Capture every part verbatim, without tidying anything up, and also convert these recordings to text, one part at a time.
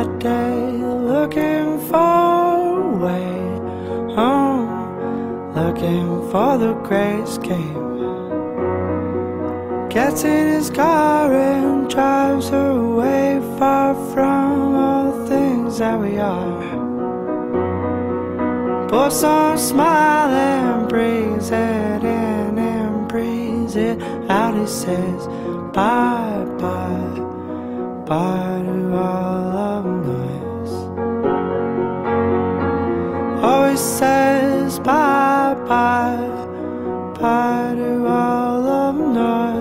bad day, looking for a way home, looking for the great escape. Gets in his car and drives away, far from all the things that we are. Puts on a smile and breathes it in and breathes it out. He says bye bye, bye to all of noise. Always says bye bye, bye to all of noise.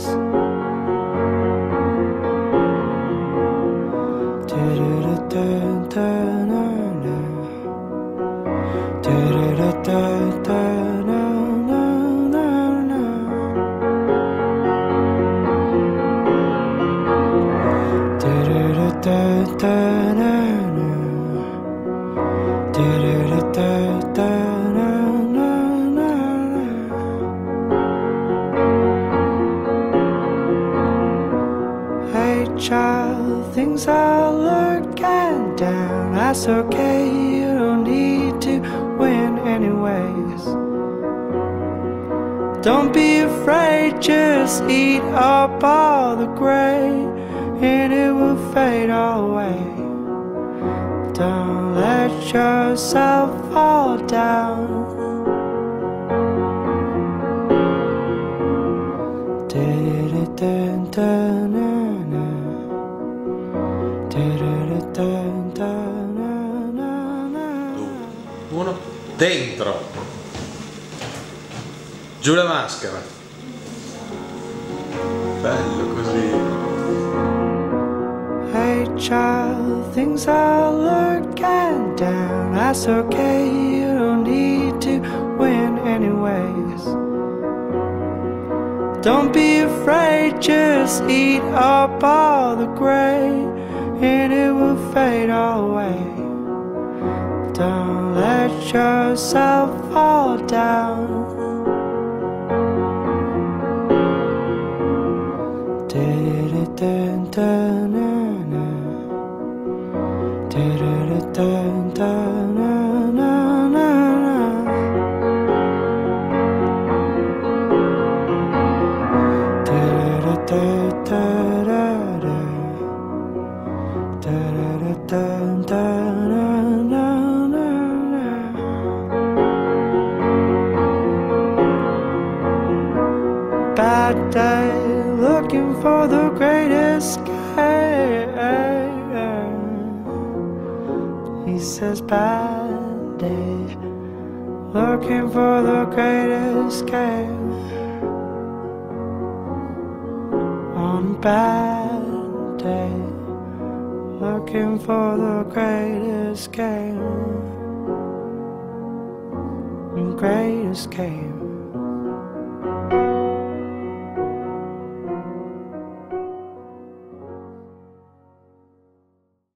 Hey child, things are looking down. That's okay, you don't need to win anyways. Don't be afraid, just eat up all the gray and it will fade away. Don't let yourself fall down. Uno, dentro. Giù la maschera. Bello così. Hey child, things are looking down. That's okay, you don't need to win anyways. Don't be afraid, just eat up all the gray and it will fade away. Don't let yourself fall down. Bad day, looking for the greatest escape. He says bad day, looking for the greatest escape. On a bad day, looking for the greatest escape. Great escape.